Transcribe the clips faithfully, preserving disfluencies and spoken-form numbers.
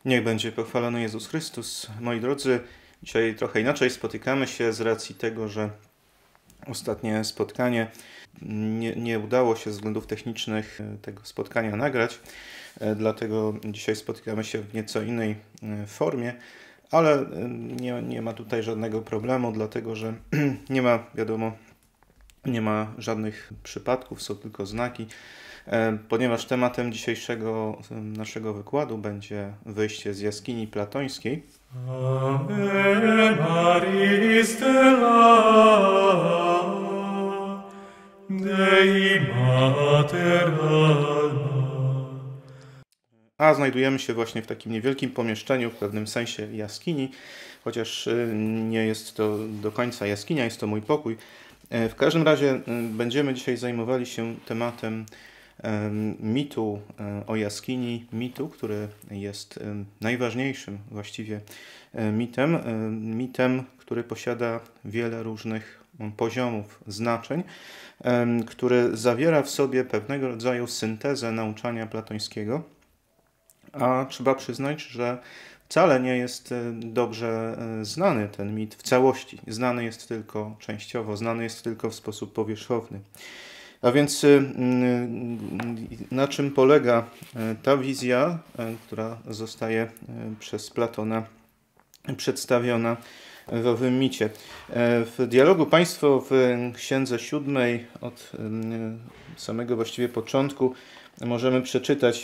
Niech będzie pochwalony Jezus Chrystus. Moi drodzy, dzisiaj trochę inaczej spotykamy się z racji tego, że ostatnie spotkanie nie, nie udało się ze względów technicznych tego spotkania nagrać, dlatego dzisiaj spotykamy się w nieco innej formie, ale nie, nie ma tutaj żadnego problemu, dlatego że nie ma, wiadomo, nie ma żadnych przypadków, są tylko znaki, ponieważ tematem dzisiejszego naszego wykładu będzie wyjście z jaskini platońskiej. Ave Maria stella, Dei Mater alma. A znajdujemy się właśnie w takim niewielkim pomieszczeniu, w pewnym sensie jaskini, chociaż nie jest to do końca jaskinia, jest to mój pokój. W każdym razie będziemy dzisiaj zajmowali się tematem mitu o jaskini, mitu, który jest najważniejszym właściwie mitem, mitem, który posiada wiele różnych poziomów znaczeń, który zawiera w sobie pewnego rodzaju syntezę nauczania platońskiego, a trzeba przyznać, że wcale nie jest dobrze znany ten mit w całości. Znany jest tylko częściowo, znany jest tylko w sposób powierzchowny. A więc na czym polega ta wizja, która zostaje przez Platona przedstawiona w owym micie? W dialogu Państwo w księdze siódmej od samego właściwie początku możemy przeczytać: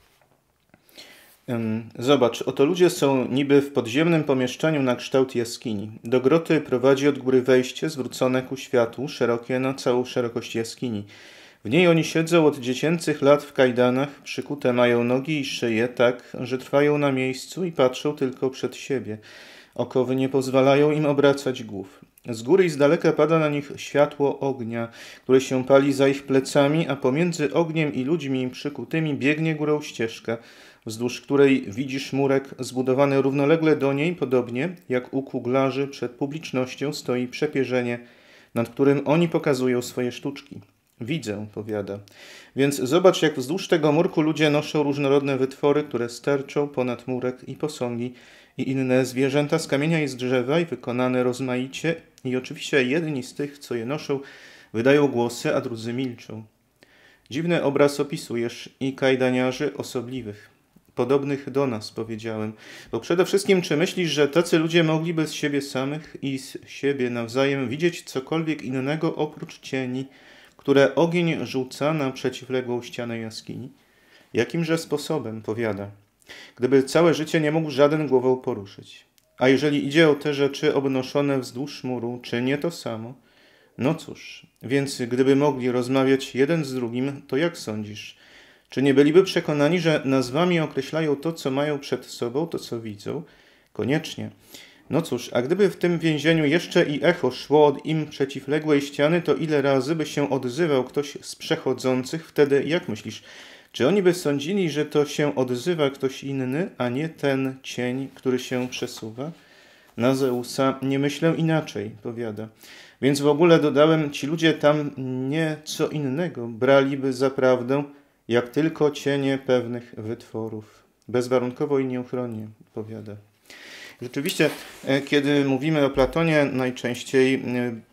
Zobacz, oto ludzie są niby w podziemnym pomieszczeniu na kształt jaskini. Do groty prowadzi od góry wejście zwrócone ku światu, szerokie na całą szerokość jaskini. W niej oni siedzą od dziecięcych lat w kajdanach, przykute mają nogi i szyje tak, że trwają na miejscu i patrzą tylko przed siebie. Okowy nie pozwalają im obracać głów. Z góry i z daleka pada na nich światło ognia, które się pali za ich plecami, a pomiędzy ogniem i ludźmi przykutymi biegnie górą ścieżka, wzdłuż której widzisz murek zbudowany równolegle do niej, podobnie jak u kuglarzy przed publicznością stoi przepierzenie, nad którym oni pokazują swoje sztuczki. Widzę, powiada. Więc zobacz, jak wzdłuż tego murku ludzie noszą różnorodne wytwory, które sterczą ponad murek i posągi i inne zwierzęta z kamienia i z drzewa i wykonane rozmaicie, i oczywiście jedni z tych, co je noszą, wydają głosy, a drudzy milczą. Dziwny obraz opisujesz i kajdaniarzy osobliwych, podobnych do nas, powiedziałem, bo przede wszystkim czy myślisz, że tacy ludzie mogliby z siebie samych i z siebie nawzajem widzieć cokolwiek innego oprócz cieni, które ogień rzuca na przeciwległą ścianę jaskini? Jakimże sposobem, powiada, gdyby całe życie nie mógł żaden głową poruszyć. A jeżeli idzie o te rzeczy obnoszone wzdłuż muru, czy nie to samo? No cóż, więc gdyby mogli rozmawiać jeden z drugim, to jak sądzisz? Czy nie byliby przekonani, że nazwami określają to, co mają przed sobą, to, co widzą? Koniecznie. No cóż, a gdyby w tym więzieniu jeszcze i echo szło od im przeciwległej ściany, to ile razy by się odzywał ktoś z przechodzących? Wtedy, jak myślisz, czy oni by sądzili, że to się odzywa ktoś inny, a nie ten cień, który się przesuwa? Na Zeusa nie myślę inaczej, powiada. Więc w ogóle dodałem, ci ludzie tam nie co innego braliby za prawdę, jak tylko cienie pewnych wytworów. Bezwarunkowo i nieuchronnie, powiada. Rzeczywiście, kiedy mówimy o Platonie, najczęściej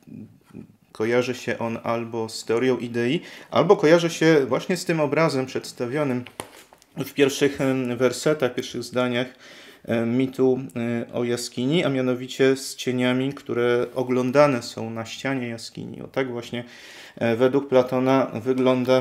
kojarzy się on albo z teorią idei, albo kojarzy się właśnie z tym obrazem przedstawionym w pierwszych wersetach, pierwszych zdaniach mitu o jaskini, a mianowicie z cieniami, które oglądane są na ścianie jaskini. O tak właśnie według Platona wygląda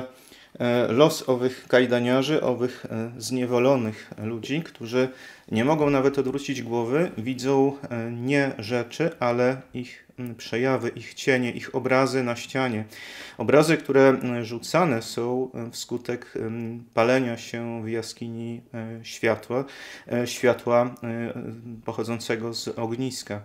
los owych kajdaniarzy, owych zniewolonych ludzi, którzy nie mogą nawet odwrócić głowy, widzą nie rzeczy, ale ich przejawy, ich cienie, ich obrazy na ścianie. Obrazy, które rzucane są wskutek palenia się w jaskini światła, światła pochodzącego z ogniska.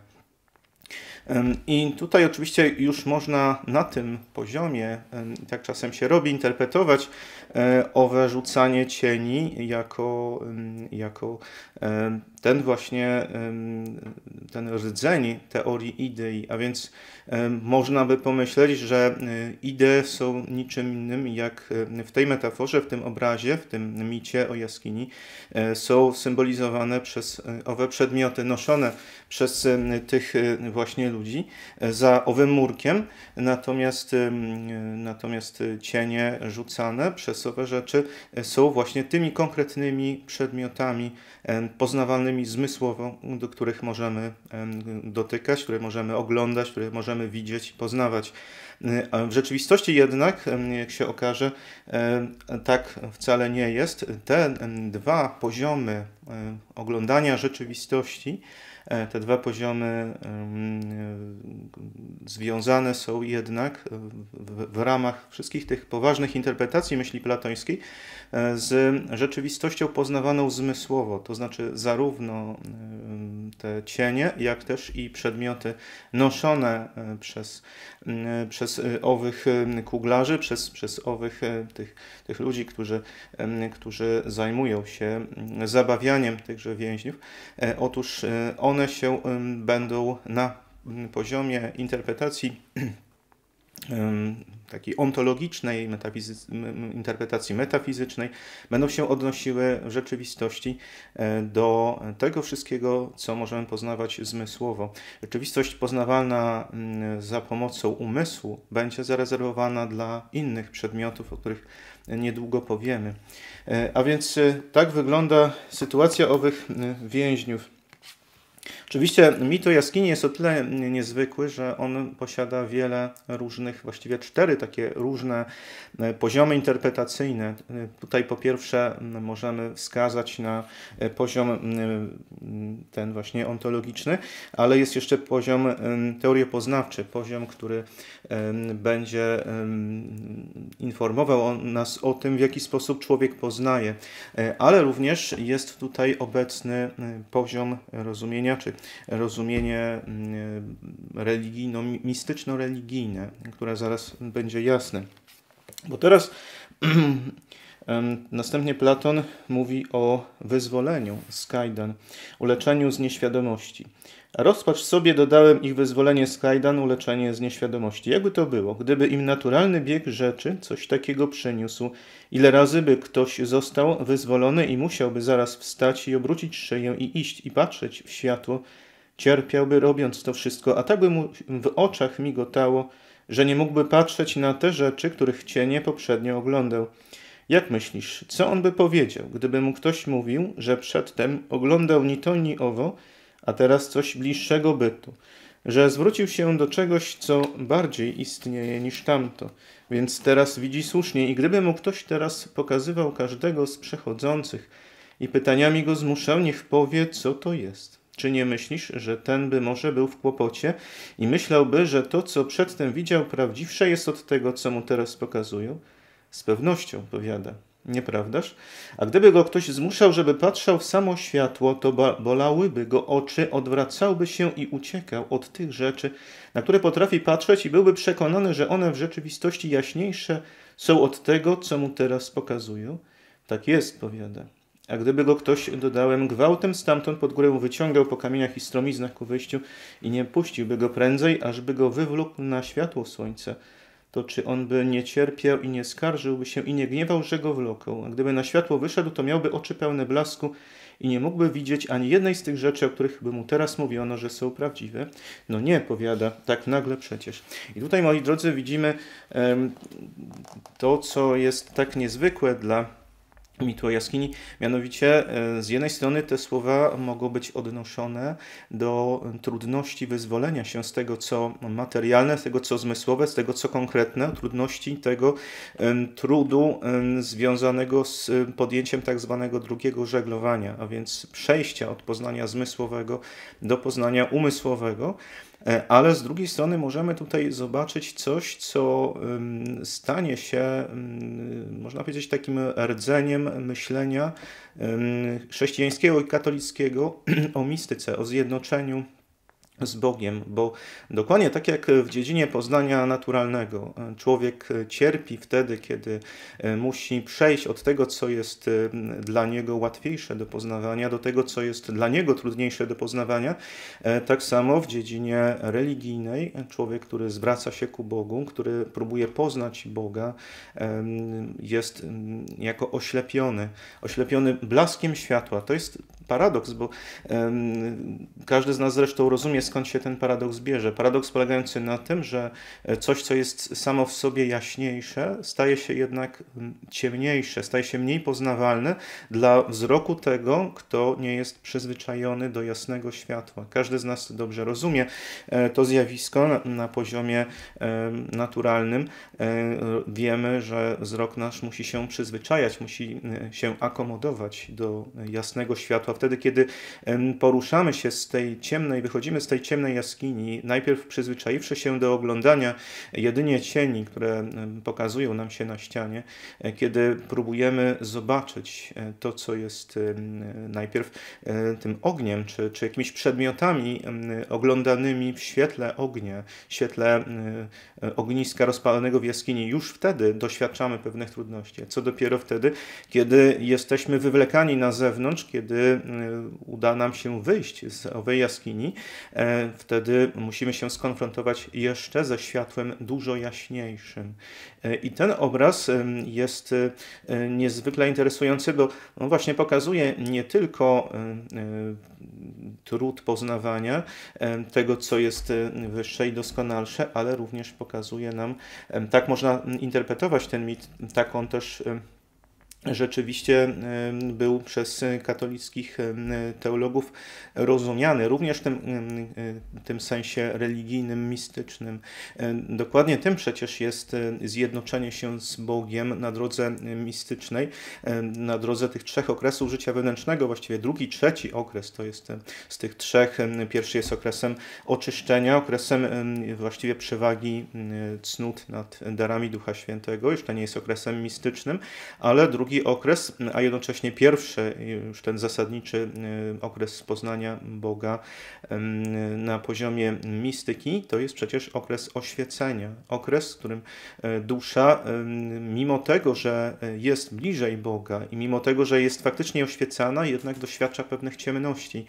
I tutaj oczywiście już można na tym poziomie, tak czasem się robi, interpretować owe rzucanie cieni jako, jako ten właśnie ten rdzeń teorii idei, a więc można by pomyśleć, że idee są niczym innym jak w tej metaforze, w tym obrazie, w tym micie o jaskini są symbolizowane przez owe przedmioty noszone przez tych właśnie ludzi za owym murkiem, natomiast, natomiast cienie rzucane przez owe rzeczy są właśnie tymi konkretnymi przedmiotami poznawalnymi zmysłowo, do których możemy dotykać, które możemy oglądać, które możemy widzieć i poznawać. W rzeczywistości jednak, jak się okaże, tak wcale nie jest. Te dwa poziomy oglądania rzeczywistości, te dwa poziomy związane są jednak w, w ramach wszystkich tych poważnych interpretacji myśli platońskiej z rzeczywistością poznawaną zmysłowo, to znaczy zarówno te cienie, jak też i przedmioty noszone przez, przez owych kuglarzy, przez, przez owych tych, tych ludzi, którzy, którzy zajmują się zabawianiem tychże więźniów. Otóż one się będą na poziomie interpretacji takiej ontologicznej, metafizy- interpretacji metafizycznej, będą się odnosiły w rzeczywistości do tego wszystkiego, co możemy poznawać zmysłowo. Rzeczywistość poznawalna za pomocą umysłu będzie zarezerwowana dla innych przedmiotów, o których niedługo powiemy. A więc tak wygląda sytuacja owych więźniów. Oczywiście mit o jaskini jest o tyle niezwykły, że on posiada wiele różnych, właściwie cztery takie różne poziomy interpretacyjne. Tutaj po pierwsze możemy wskazać na poziom ten właśnie ontologiczny, ale jest jeszcze poziom teoriopoznawczy, poziom, który będzie informował nas o tym, w jaki sposób człowiek poznaje, ale również jest tutaj obecny poziom rozumienia, czy rozumienie religijno-mistyczno-religijne, które zaraz będzie jasne. Bo teraz następnie Platon mówi o wyzwoleniu z kajdan, uleczeniu z nieświadomości. Rozpacz sobie dodałem ich wyzwolenie z kajdan, uleczenie z nieświadomości. Jakby to było, gdyby im naturalny bieg rzeczy coś takiego przyniósł, ile razy by ktoś został wyzwolony i musiałby zaraz wstać i obrócić szyję i iść i patrzeć w światło, cierpiałby robiąc to wszystko, a tak by mu w oczach migotało, że nie mógłby patrzeć na te rzeczy, których cienie poprzednio oglądał. Jak myślisz, co on by powiedział, gdyby mu ktoś mówił, że przedtem oglądał ni to, ni owo, a teraz coś bliższego bytu, że zwrócił się do czegoś, co bardziej istnieje niż tamto, więc teraz widzi słusznie i gdyby mu ktoś teraz pokazywał każdego z przechodzących i pytaniami go zmuszał, niech powie, co to jest. Czy nie myślisz, że ten by może był w kłopocie i myślałby, że to, co przedtem widział, prawdziwsze jest od tego, co mu teraz pokazują? Z pewnością, powiada. Nieprawdaż? A gdyby go ktoś zmuszał, żeby patrzał w samo światło, to bolałyby go oczy, odwracałby się i uciekał od tych rzeczy, na które potrafi patrzeć i byłby przekonany, że one w rzeczywistości jaśniejsze są od tego, co mu teraz pokazują. Tak jest, powiada. A gdyby go ktoś, dodałem, gwałtem stamtąd pod górę wyciągał po kamieniach i stromiznach ku wyjściu i nie puściłby go prędzej, ażby go wywlókł na światło słońca, to czy on by nie cierpiał i nie skarżyłby się i nie gniewał, że go wloką? A gdyby na światło wyszedł, to miałby oczy pełne blasku i nie mógłby widzieć ani jednej z tych rzeczy, o których by mu teraz mówiono, że są prawdziwe. No nie, powiada, tak nagle przecież. I tutaj, moi drodzy, widzimy um, to, co jest tak niezwykłe dla mitu o jaskini, mianowicie z jednej strony te słowa mogą być odnoszone do trudności wyzwolenia się z tego, co materialne, z tego, co zmysłowe, z tego, co konkretne, trudności tego um, trudu um, związanego z podjęciem tak zwanego drugiego żeglowania, a więc przejścia od poznania zmysłowego do poznania umysłowego. Ale z drugiej strony możemy tutaj zobaczyć coś, co stanie się, można powiedzieć, takim rdzeniem myślenia chrześcijańskiego i katolickiego o mistyce, o zjednoczeniu z Bogiem, bo dokładnie tak jak w dziedzinie poznania naturalnego, człowiek cierpi wtedy, kiedy musi przejść od tego, co jest dla niego łatwiejsze do poznawania, do tego, co jest dla niego trudniejsze do poznawania. Tak samo w dziedzinie religijnej człowiek, który zwraca się ku Bogu, który próbuje poznać Boga, jest jako oślepiony, oślepiony blaskiem światła. To jest paradoks, bo um, każdy z nas zresztą rozumie, skąd się ten paradoks bierze. Paradoks polegający na tym, że coś, co jest samo w sobie jaśniejsze, staje się jednak ciemniejsze, staje się mniej poznawalne dla wzroku tego, kto nie jest przyzwyczajony do jasnego światła. Każdy z nas dobrze rozumie to zjawisko na, na poziomie um, naturalnym. Um, wiemy, że wzrok nasz musi się przyzwyczajać, musi się akomodować do jasnego światła. Wtedy, kiedy poruszamy się z tej ciemnej, wychodzimy z tej ciemnej jaskini, najpierw przyzwyczaiwszy się do oglądania jedynie cieni, które pokazują nam się na ścianie, kiedy próbujemy zobaczyć to, co jest najpierw tym ogniem, czy, czy jakimiś przedmiotami oglądanymi w świetle ognia, w świetle ogniska rozpalonego w jaskini, już wtedy doświadczamy pewnych trudności. Co dopiero wtedy, kiedy jesteśmy wywlekani na zewnątrz, kiedy uda nam się wyjść z owej jaskini, wtedy musimy się skonfrontować jeszcze ze światłem dużo jaśniejszym. I ten obraz jest niezwykle interesujący, bo on właśnie pokazuje nie tylko trud poznawania tego, co jest wyższe i doskonalsze, ale również pokazuje nam, tak można interpretować ten mit, tak on też rzeczywiście był przez katolickich teologów rozumiany, również w tym, tym sensie religijnym, mistycznym. Dokładnie tym przecież jest zjednoczenie się z Bogiem na drodze mistycznej, na drodze tych trzech okresów życia wewnętrznego, właściwie drugi, trzeci okres to jest z tych trzech. Pierwszy jest okresem oczyszczenia, okresem właściwie przewagi cnót nad darami Ducha Świętego, jeszcze nie jest okresem mistycznym, ale drugi okres, a jednocześnie pierwszy, już ten zasadniczy okres poznania Boga na poziomie mistyki, to jest przecież okres oświecenia. Okres, w którym dusza, mimo tego, że jest bliżej Boga i mimo tego, że jest faktycznie oświecana, jednak doświadcza pewnych ciemności.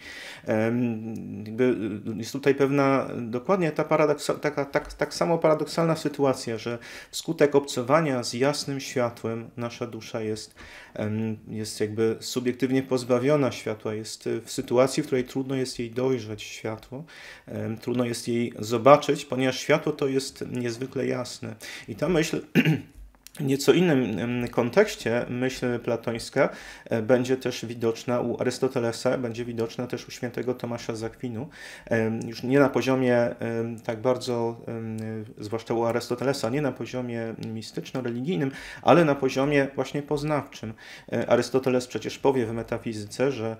Jest tutaj pewna, dokładnie ta paradoksa, taka, tak, tak samo paradoksalna sytuacja, że wskutek obcowania z jasnym światłem nasza dusza jest jest jakby subiektywnie pozbawiona światła, jest w sytuacji, w której trudno jest jej dojrzeć światło, trudno jest jej zobaczyć, ponieważ światło to jest niezwykle jasne. I ta myśl w nieco innym kontekście myśl platońska będzie też widoczna u Arystotelesa, będzie widoczna też u świętego Tomasza z Akwinu. Już nie na poziomie tak bardzo, zwłaszcza u Arystotelesa, nie na poziomie mistyczno-religijnym, ale na poziomie właśnie poznawczym. Arystoteles przecież powie w metafizyce, że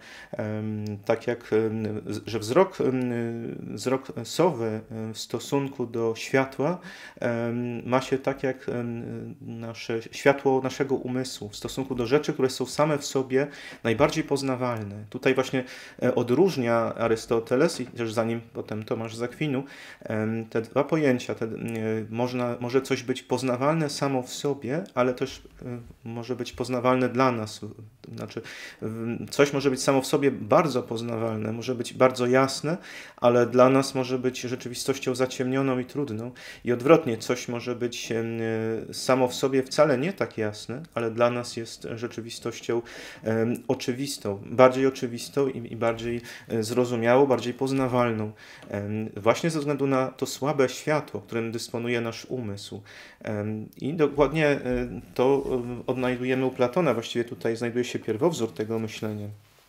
tak jak że wzrok, wzrok sowy w stosunku do światła ma się tak jak nasze światło naszego umysłu w stosunku do rzeczy, które są same w sobie najbardziej poznawalne. Tutaj właśnie odróżnia Arystoteles i też za nim potem Tomasz z Akwinu te dwa pojęcia. Te, można, może coś być poznawalne samo w sobie, ale też może być poznawalne dla nas. Znaczy, coś może być samo w sobie bardzo poznawalne, może być bardzo jasne, ale dla nas może być rzeczywistością zaciemnioną i trudną. I odwrotnie, coś może być samo w sobie wcale nie tak jasne, ale dla nas jest rzeczywistością um, oczywistą, bardziej oczywistą i, i bardziej zrozumiałą, bardziej poznawalną. Um, właśnie ze względu na to słabe światło, którym dysponuje nasz umysł. Um, I dokładnie um, to odnajdujemy u Platona, właściwie tutaj znajduje się pierwowzór tego myślenia.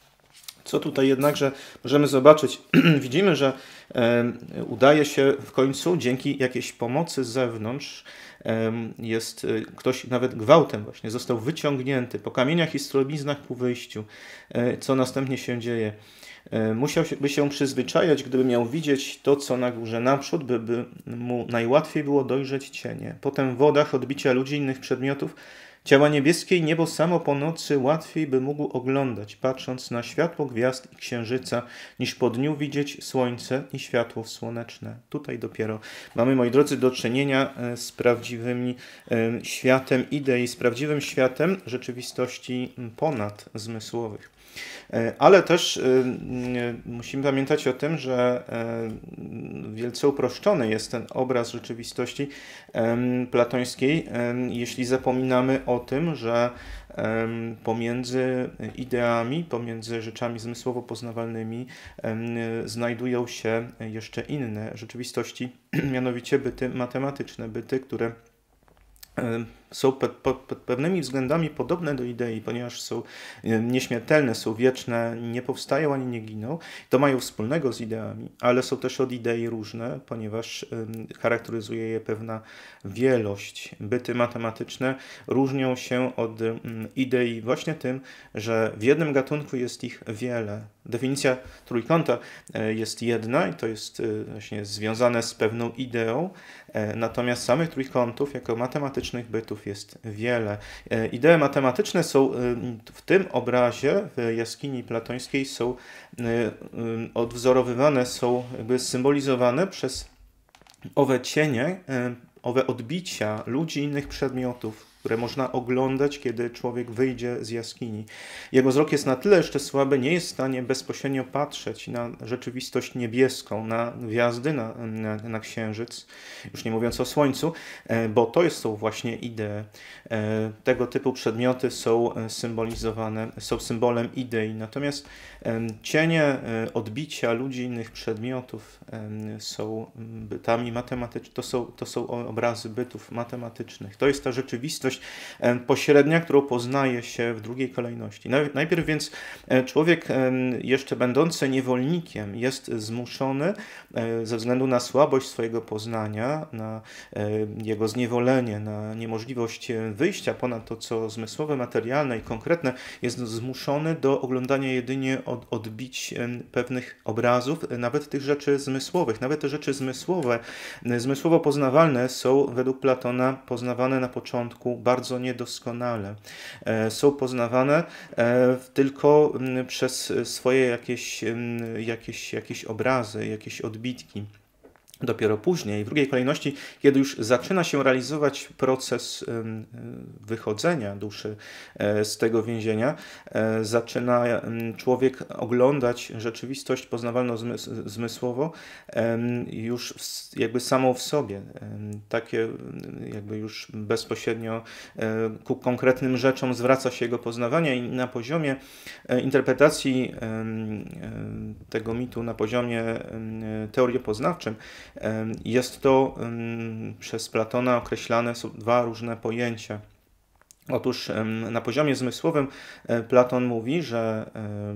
Co tutaj jednakże możemy zobaczyć? Widzimy, że e, udaje się w końcu dzięki jakiejś pomocy z zewnątrz, e, jest e, ktoś nawet gwałtem właśnie został wyciągnięty po kamieniach i strobiznach ku wyjściu. E, co następnie się dzieje? E, musiałby się przyzwyczajać, gdyby miał widzieć to, co na górze naprzód, by, by mu najłatwiej było dojrzeć cienie. Potem w wodach odbicia ludzi innych przedmiotów, Ciała niebieskie i niebo samo po nocy łatwiej by mógł oglądać, patrząc na światło gwiazd i księżyca, niż po dniu widzieć słońce i światło słoneczne. Tutaj dopiero mamy, moi drodzy, do czynienia z prawdziwym światem idei, z prawdziwym światem rzeczywistości ponadzmysłowych. Ale też musimy pamiętać o tym, że wielce uproszczony jest ten obraz rzeczywistości platońskiej, jeśli zapominamy o tym, że pomiędzy ideami, pomiędzy rzeczami zmysłowo-poznawalnymi znajdują się jeszcze inne rzeczywistości, mianowicie byty matematyczne, byty, które są pod, pod, pod pewnymi względami podobne do idei, ponieważ są nieśmiertelne, są wieczne, nie powstają ani nie giną. To mają wspólnego z ideami, ale są też od idei różne, ponieważ charakteryzuje je pewna wielość. Byty matematyczne różnią się od idei właśnie tym, że w jednym gatunku jest ich wiele. Definicja trójkąta jest jedna i to jest właśnie związane z pewną ideą, natomiast samych trójkątów jako matematycznych bytów jest wiele. Idee matematyczne są w tym obrazie w jaskini platońskiej są odwzorowywane, są jakby symbolizowane przez owe cienie, owe odbicia ludzi i innych przedmiotów, które można oglądać, kiedy człowiek wyjdzie z jaskini. Jego wzrok jest na tyle jeszcze słaby, nie jest w stanie bezpośrednio patrzeć na rzeczywistość niebieską, na gwiazdy, na, na, na księżyc, już nie mówiąc o słońcu, bo to są właśnie idee. Tego typu przedmioty są symbolizowane, są symbolem idei. Natomiast cienie, odbicia ludzi i innych przedmiotów są bytami matematycznymi, to są, to są obrazy bytów matematycznych. To jest ta rzeczywistość pośrednia, którą poznaje się w drugiej kolejności. Najpierw więc człowiek jeszcze będący niewolnikiem jest zmuszony ze względu na słabość swojego poznania, na jego zniewolenie, na niemożliwość wyjścia ponad to, co zmysłowe, materialne i konkretne, jest zmuszony do oglądania jedynie od odbić pewnych obrazów, nawet tych rzeczy zmysłowych. Nawet te rzeczy zmysłowe, zmysłowo poznawalne są według Platona poznawane na początku bardzo niedoskonale. Są poznawane tylko przez swoje jakieś, jakieś, jakieś obrazy, jakieś odbitki. Dopiero później, w drugiej kolejności, kiedy już zaczyna się realizować proces wychodzenia duszy z tego więzienia, zaczyna człowiek oglądać rzeczywistość poznawalno-zmysłowo już jakby samą w sobie. Takie jakby już bezpośrednio ku konkretnym rzeczom zwraca się jego poznawanie i na poziomie interpretacji tego mitu, na poziomie teoriopoznawczym, jest to przez Platona określane, są dwa różne pojęcia. Otóż na poziomie zmysłowym Platon mówi, że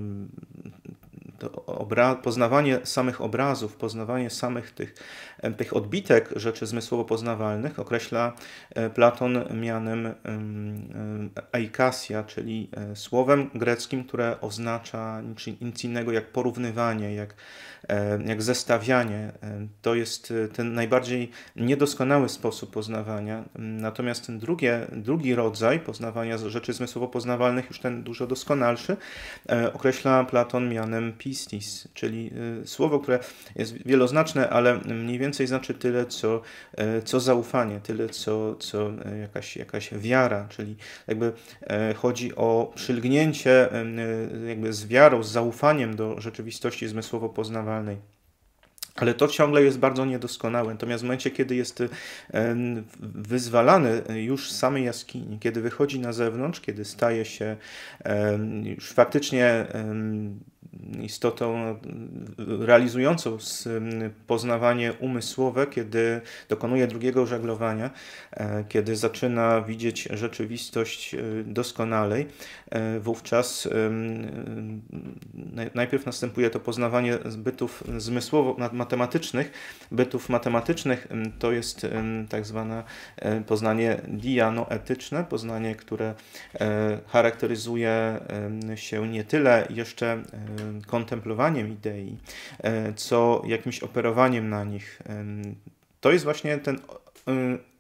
poznawanie samych obrazów, poznawanie samych tych, tych odbitek rzeczy zmysłowo-poznawalnych określa Platon mianem eikasia, czyli słowem greckim, które oznacza nic innego jak porównywanie, jak, jak zestawianie. To jest ten najbardziej niedoskonały sposób poznawania. Natomiast ten drugie, drugi rodzaj poznawania rzeczy zmysłowo-poznawalnych, już ten dużo doskonalszy, określa Platon mianem pistis, czyli słowo, które jest wieloznaczne, ale mniej więcej znaczy tyle, co, co zaufanie, tyle, co, co jakaś, jakaś wiara, czyli jakby chodzi o przylgnięcie jakby z wiarą, z zaufaniem do rzeczywistości zmysłowo-poznawalnej. Ale to ciągle jest bardzo niedoskonałe. Natomiast w momencie, kiedy jest wyzwalany już z samej jaskini, kiedy wychodzi na zewnątrz, kiedy staje się już faktycznie istotą realizującą poznawanie umysłowe, kiedy dokonuje drugiego żeglowania, kiedy zaczyna widzieć rzeczywistość doskonalej, wówczas najpierw następuje to poznawanie bytów zmysłowo-matematycznych. Bytów matematycznych to jest tak zwane poznanie dianoetyczne, poznanie, które charakteryzuje się nie tyle jeszcze kontemplowaniem idei, co jakimś operowaniem na nich. To jest właśnie ten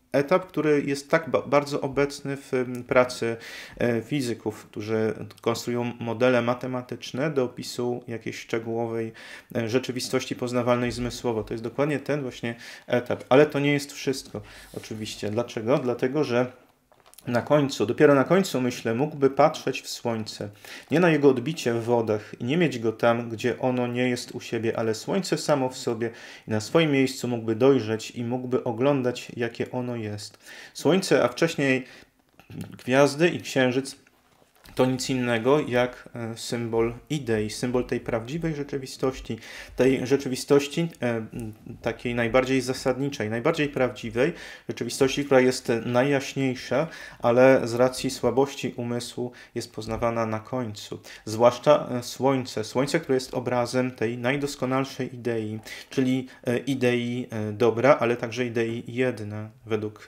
etap, który jest tak ba bardzo obecny w pracy fizyków, którzy konstruują modele matematyczne do opisu jakiejś szczegółowej rzeczywistości poznawalnej zmysłowo. To jest dokładnie ten właśnie etap. Ale to nie jest wszystko, oczywiście. Dlaczego? Dlatego, że na końcu, dopiero na końcu, myślę, mógłby patrzeć w słońce, nie na jego odbicie w wodach i nie mieć go tam, gdzie ono nie jest u siebie, ale słońce samo w sobie i na swoim miejscu mógłby dojrzeć i mógłby oglądać, jakie ono jest. Słońce, a wcześniej gwiazdy i księżyc to nic innego jak symbol idei, symbol tej prawdziwej rzeczywistości, tej rzeczywistości e, takiej najbardziej zasadniczej, najbardziej prawdziwej, rzeczywistości, która jest najjaśniejsza, ale z racji słabości umysłu jest poznawana na końcu. Zwłaszcza słońce, słońce, które jest obrazem tej najdoskonalszej idei, czyli idei dobra, ale także idei jedna, według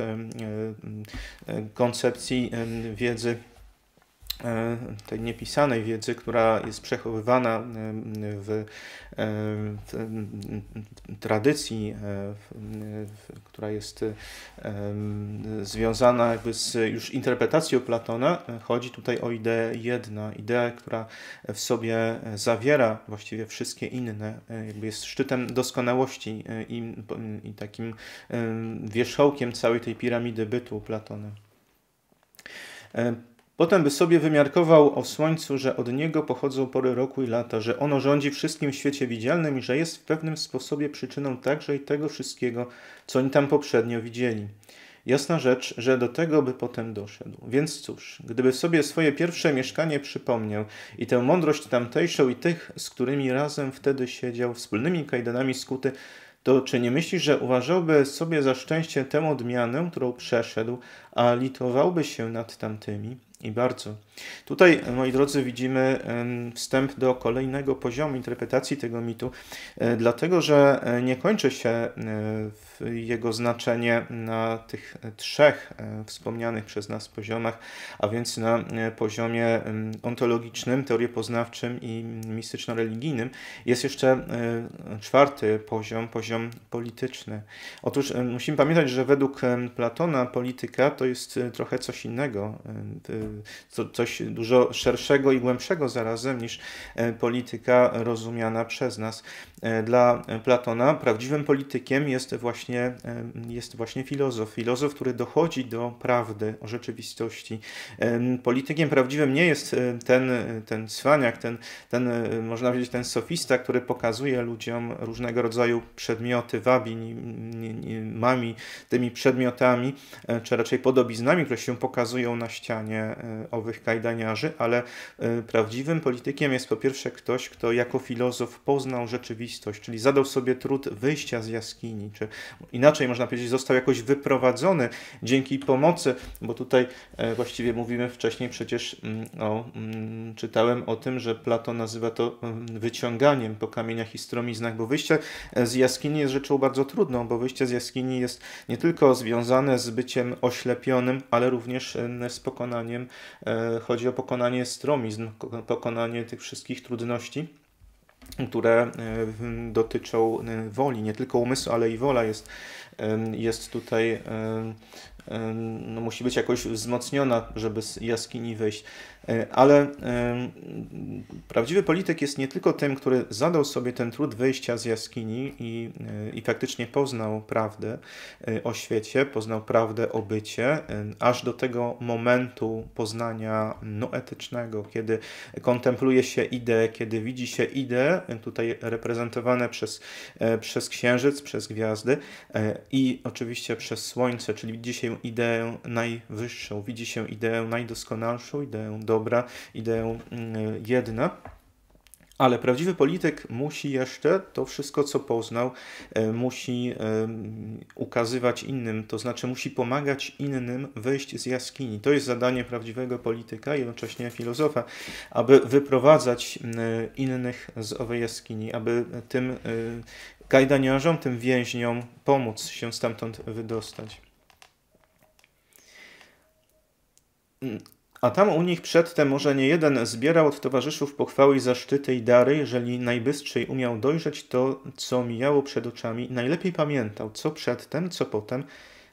koncepcji wiedzy, tej niepisanej wiedzy, która jest przechowywana w, w tradycji, w, która jest związana jakby z już interpretacją Platona. Chodzi tutaj o ideę jedna, ideę, która w sobie zawiera właściwie wszystkie inne, jakby jest szczytem doskonałości i, i takim wierzchołkiem całej tej piramidy bytu Platona. Potem by sobie wymiarkował o Słońcu, że od niego pochodzą pory roku i lata, że ono rządzi wszystkim w świecie widzialnym i że jest w pewnym sposobie przyczyną także i tego wszystkiego, co oni tam poprzednio widzieli. Jasna rzecz, że do tego by potem doszedł. Więc cóż, gdyby sobie swoje pierwsze mieszkanie przypomniał i tę mądrość tamtejszą i tych, z którymi razem wtedy siedział, wspólnymi kajdanami skuty, to czy nie myślisz, że uważałby sobie za szczęście tę odmianę, którą przeszedł, a litowałby się nad tamtymi? I bardzo. Tutaj, moi drodzy, widzimy wstęp do kolejnego poziomu interpretacji tego mitu, dlatego że nie kończy się jego znaczenie na tych trzech wspomnianych przez nas poziomach, a więc na poziomie ontologicznym, teoriopoznawczym i mistyczno-religijnym. Jest jeszcze czwarty poziom, poziom polityczny. Otóż musimy pamiętać, że według Platona polityka to jest trochę coś innego, coś dużo szerszego i głębszego zarazem niż polityka rozumiana przez nas. Dla Platona prawdziwym politykiem jest właśnie, jest właśnie filozof. Filozof, który dochodzi do prawdy o rzeczywistości. Politykiem prawdziwym nie jest ten, ten cwaniak, ten, ten, można powiedzieć, ten sofista, który pokazuje ludziom różnego rodzaju przedmioty, wabi, mami tymi przedmiotami, czy raczej podobiznami, które się pokazują na ścianie owych kajdaniarzy, ale prawdziwym politykiem jest po pierwsze ktoś, kto jako filozof poznał rzeczywistość, czyli zadał sobie trud wyjścia z jaskini, czy inaczej można powiedzieć, został jakoś wyprowadzony dzięki pomocy, bo tutaj właściwie mówimy wcześniej przecież, o, czytałem o tym, że Platon nazywa to wyciąganiem po kamieniach i stromiznach, bo wyjście z jaskini jest rzeczą bardzo trudną, bo wyjście z jaskini jest nie tylko związane z byciem oślepionym, ale również z pokonaniem, chodzi o pokonanie stromizn, pokonanie tych wszystkich trudności, które dotyczą woli, nie tylko umysłu, ale i wola jest, jest tutaj, no, musi być jakoś wzmocniona, żeby z jaskini wyjść. Ale prawdziwy polityk jest nie tylko tym, który zadał sobie ten trud wyjścia z jaskini i, i faktycznie poznał prawdę o świecie, poznał prawdę o bycie, aż do tego momentu poznania noetycznego, kiedy kontempluje się ideę, kiedy widzi się ideę, tutaj reprezentowane przez, przez księżyc, przez gwiazdy i oczywiście przez słońce, czyli widzi się ideę najwyższą, widzi się ideę najdoskonalszą, ideę dobra, ideę jedna. Ale prawdziwy polityk musi jeszcze to wszystko, co poznał, musi ukazywać innym, to znaczy musi pomagać innym wyjść z jaskini. To jest zadanie prawdziwego polityka i jednocześnie filozofa, aby wyprowadzać innych z owej jaskini, aby tym kajdaniarzom, tym więźniom pomóc się stamtąd wydostać. A tam u nich przedtem może nie jeden zbierał od towarzyszów pochwały i zaszczyty i dary, jeżeli najbystrzej umiał dojrzeć to, co mijało przed oczami, najlepiej pamiętał, co przedtem, co potem,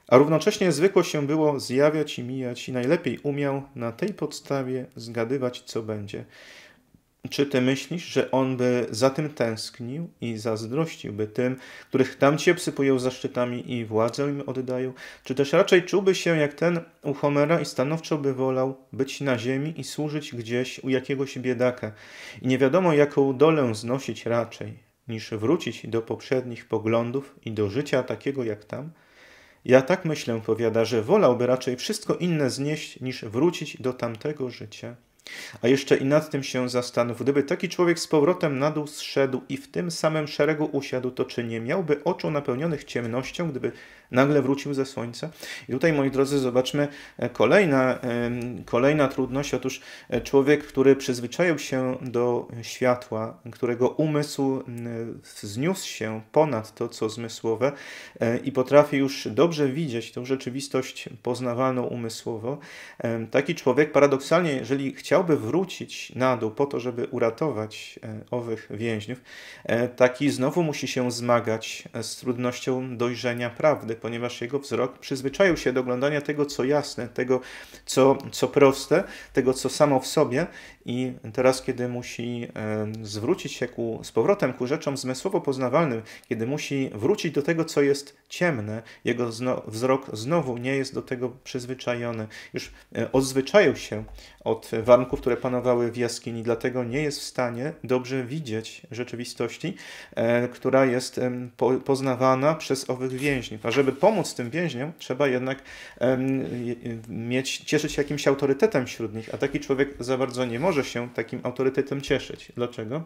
a równocześnie zwykło się było zjawiać i mijać i najlepiej umiał na tej podstawie zgadywać, co będzie. Czy ty myślisz, że on by za tym tęsknił i zazdrościłby tym, których tamci obsypują zaszczytami i władzę im oddają? Czy też raczej czułby się jak ten u Homera i stanowczo by wolał być na ziemi i służyć gdzieś u jakiegoś biedaka i nie wiadomo jaką dolę znosić raczej, niż wrócić do poprzednich poglądów i do życia takiego jak tam? Ja tak myślę, powiada, że wolałby raczej wszystko inne znieść, niż wrócić do tamtego życia. A jeszcze i nad tym się zastanów, gdyby taki człowiek z powrotem na dół zszedł i w tym samym szeregu usiadł, to czy nie miałby oczu napełnionych ciemnością, gdyby nagle wrócił ze słońca? I tutaj, moi drodzy, zobaczmy kolejna, kolejna trudność. Otóż człowiek, który przyzwyczaił się do światła, którego umysł wzniósł się ponad to, co zmysłowe i potrafi już dobrze widzieć tą rzeczywistość poznawalną umysłowo, taki człowiek paradoksalnie, jeżeli chciałby wrócić na dół po to, żeby uratować owych więźniów, taki znowu musi się zmagać z trudnością dojrzenia prawdy, ponieważ jego wzrok przyzwyczaił się do oglądania tego, co jasne, tego, co, co proste, tego, co samo w sobie i teraz, kiedy musi zwrócić się ku, z powrotem ku rzeczom zmysłowo poznawalnym, kiedy musi wrócić do tego, co jest ciemne, jego zno, wzrok znowu nie jest do tego przyzwyczajony. Już odzwyczaił się od warunków, które panowały w jaskini, dlatego nie jest w stanie dobrze widzieć rzeczywistości, e, która jest e, po, poznawana przez owych więźniów. A żeby pomóc tym więźniom, trzeba jednak e, mieć, cieszyć się jakimś autorytetem wśród nich, a taki człowiek za bardzo nie może się takim autorytetem cieszyć. Dlaczego?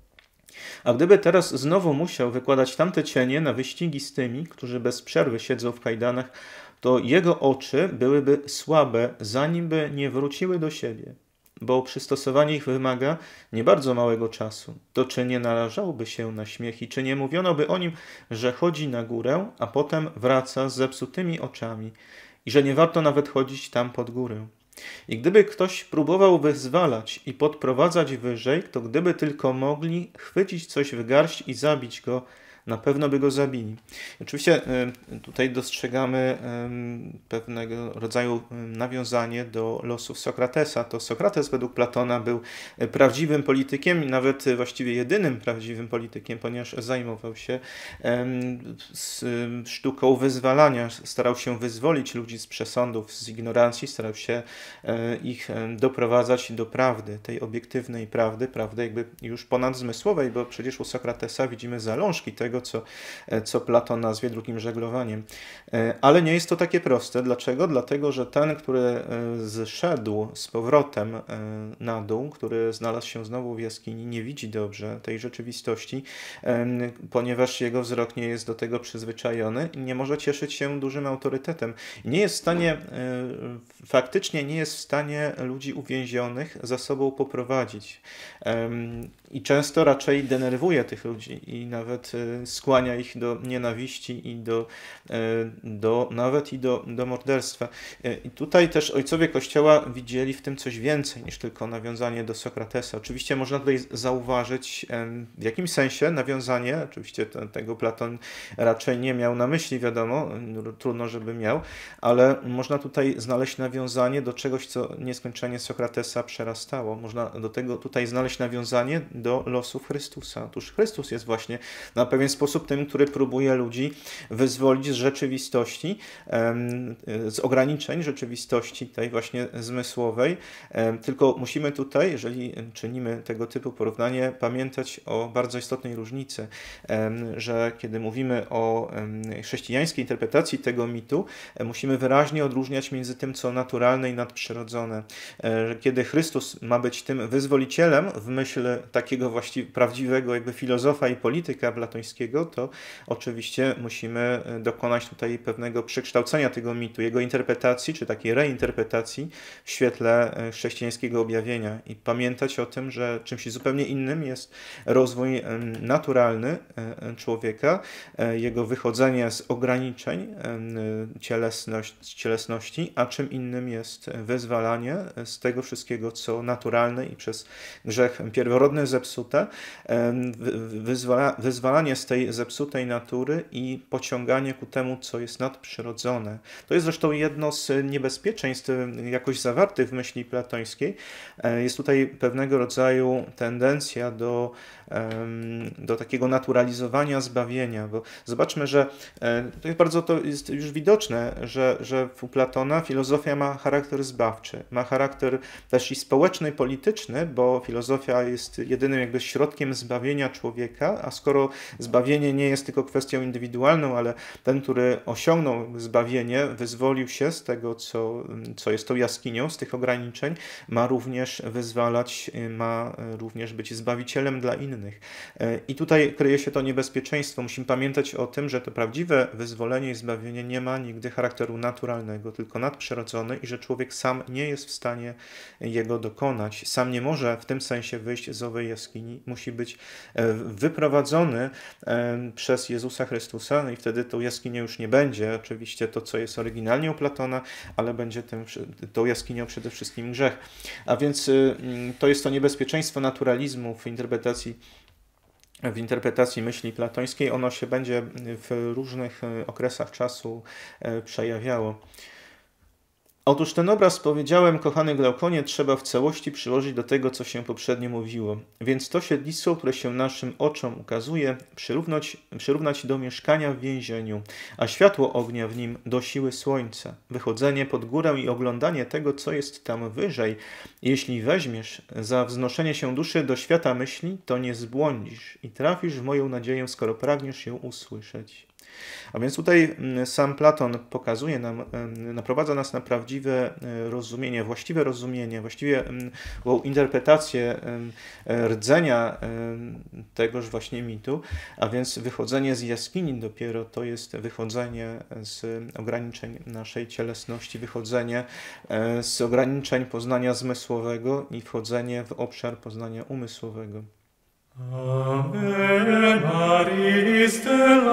A gdyby teraz znowu musiał wykładać tamte cienie na wyścigi z tymi, którzy bez przerwy siedzą w kajdanach, to jego oczy byłyby słabe, zanim by nie wróciły do siebie, bo przystosowanie ich wymaga nie bardzo małego czasu. To czy nie narażałby się na śmiech i czy nie mówiono by o nim, że chodzi na górę, a potem wraca z zepsutymi oczami i że nie warto nawet chodzić tam pod górę. I gdyby ktoś próbował wyzwalać i podprowadzać wyżej, to gdyby tylko mogli chwycić coś w garść i zabić go, na pewno by go zabili. Oczywiście tutaj dostrzegamy pewnego rodzaju nawiązanie do losów Sokratesa. To Sokrates według Platona był prawdziwym politykiem i nawet właściwie jedynym prawdziwym politykiem, ponieważ zajmował się sztuką wyzwalania. Starał się wyzwolić ludzi z przesądów, z ignorancji, starał się ich doprowadzać do prawdy, tej obiektywnej prawdy, prawdy jakby już ponadzmysłowej, bo przecież u Sokratesa widzimy zalążki tego, co, co Platon nazwie drugim żeglowaniem. Ale nie jest to takie proste. Dlaczego? Dlatego, że ten, który zszedł z powrotem na dół, który znalazł się znowu w jaskini, nie widzi dobrze tej rzeczywistości, ponieważ jego wzrok nie jest do tego przyzwyczajony i nie może cieszyć się dużym autorytetem. Nie jest w stanie, faktycznie nie jest w stanie ludzi uwięzionych za sobą poprowadzić. I często raczej denerwuje tych ludzi i nawet skłania ich do nienawiści i do, do nawet i do, do morderstwa. I tutaj też ojcowie Kościoła widzieli w tym coś więcej niż tylko nawiązanie do Sokratesa. Oczywiście można tutaj zauważyć w jakimś sensie nawiązanie, oczywiście tego Platon raczej nie miał na myśli, wiadomo, trudno, żeby miał, ale można tutaj znaleźć nawiązanie do czegoś, co nieskończenie Sokratesa przerastało. Można do tego tutaj znaleźć nawiązanie do losów Chrystusa. Otóż Chrystus jest właśnie na pewien sposób tym, który próbuje ludzi wyzwolić z rzeczywistości, z ograniczeń rzeczywistości tej właśnie zmysłowej. Tylko musimy tutaj, jeżeli czynimy tego typu porównanie, pamiętać o bardzo istotnej różnicy, że kiedy mówimy o chrześcijańskiej interpretacji tego mitu, musimy wyraźnie odróżniać między tym, co naturalne i nadprzyrodzone. Kiedy Chrystus ma być tym wyzwolicielem w myśl takiego właściwie prawdziwego jakby filozofa i polityka platońskiego, to oczywiście musimy dokonać tutaj pewnego przekształcenia tego mitu, jego interpretacji, czy takiej reinterpretacji w świetle chrześcijańskiego objawienia i pamiętać o tym, że czymś zupełnie innym jest rozwój naturalny człowieka, jego wychodzenie z ograniczeń cielesność, cielesności, a czym innym jest wyzwalanie z tego wszystkiego, co naturalne i przez grzech pierworodny zepsute, wyzwala, wyzwalanie z tej zepsutej natury i pociąganie ku temu, co jest nadprzyrodzone. To jest zresztą jedno z niebezpieczeństw jakoś zawartych w myśli platońskiej. Jest tutaj pewnego rodzaju tendencja do, do takiego naturalizowania zbawienia, bo zobaczmy, że to jest bardzo to jest już widoczne, że, że u Platona filozofia ma charakter zbawczy, ma charakter też i społeczny, i polityczny, bo filozofia jest jedynym jakby środkiem zbawienia człowieka, a skoro zbawienie nie jest tylko kwestią indywidualną, ale ten, który osiągnął zbawienie, wyzwolił się z tego, co, co jest tą jaskinią, z tych ograniczeń, ma również wyzwalać, ma również być zbawicielem dla innych. I tutaj kryje się to niebezpieczeństwo. Musimy pamiętać o tym, że to prawdziwe wyzwolenie i zbawienie nie ma nigdy charakteru naturalnego, tylko nadprzyrodzony i że człowiek sam nie jest w stanie jego dokonać. Sam nie może w tym sensie wyjść z owej jaskini. Musi być wyprowadzony przez Jezusa Chrystusa, no i wtedy tą jaskinią już nie będzie oczywiście to, co jest oryginalnie u Platona, ale będzie tym, tą jaskinią przede wszystkim grzech. A więc to jest to niebezpieczeństwo naturalizmu w interpretacji w interpretacji myśli platońskiej. Ono się będzie w różnych okresach czasu przejawiało. Otóż ten obraz, powiedziałem, kochany Glaukonie, trzeba w całości przyłożyć do tego, co się poprzednio mówiło. Więc to siedlisko, które się naszym oczom ukazuje, przyrównać, przyrównać do mieszkania w więzieniu, a światło ognia w nim do siły słońca. Wychodzenie pod górę i oglądanie tego, co jest tam wyżej. Jeśli weźmiesz za wznoszenie się duszy do świata myśli, to nie zbłądzisz i trafisz w moją nadzieję, skoro pragniesz ją usłyszeć. A więc tutaj sam Platon pokazuje nam, naprowadza nas na prawdziwe rozumienie, właściwe rozumienie, właściwie interpretację rdzenia tegoż właśnie mitu, a więc wychodzenie z jaskini dopiero to jest wychodzenie z ograniczeń naszej cielesności, wychodzenie z ograniczeń poznania zmysłowego i wchodzenie w obszar poznania umysłowego. Ave Maris